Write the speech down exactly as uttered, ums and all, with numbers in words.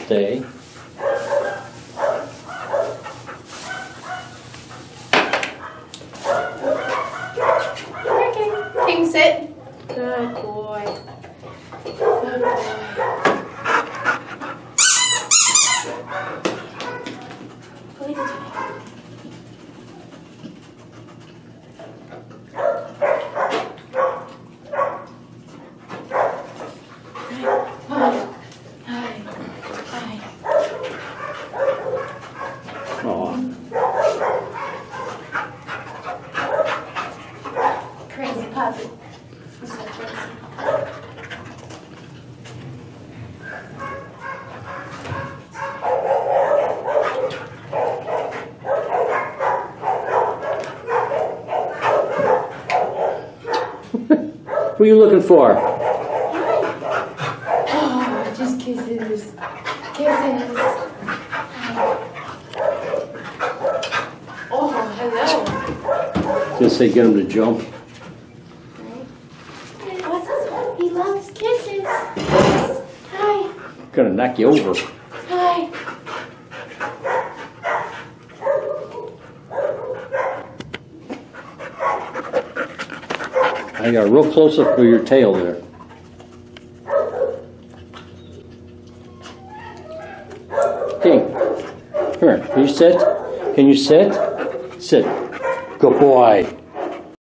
Stay. Okay. King, sit. Good boy. Good boy. Please. Hi. Hi. Hi. Aw. Crazy puppy. He's so crazy. What are you looking for? Oh, just kisses. Kisses. Oh, hello. Just say get him to jump. What? He loves kisses. Hi. Gonna knock you over. Hi. I got a real close up of your tail there. King, come here. Can you sit? Can you sit? Sit. Good boy.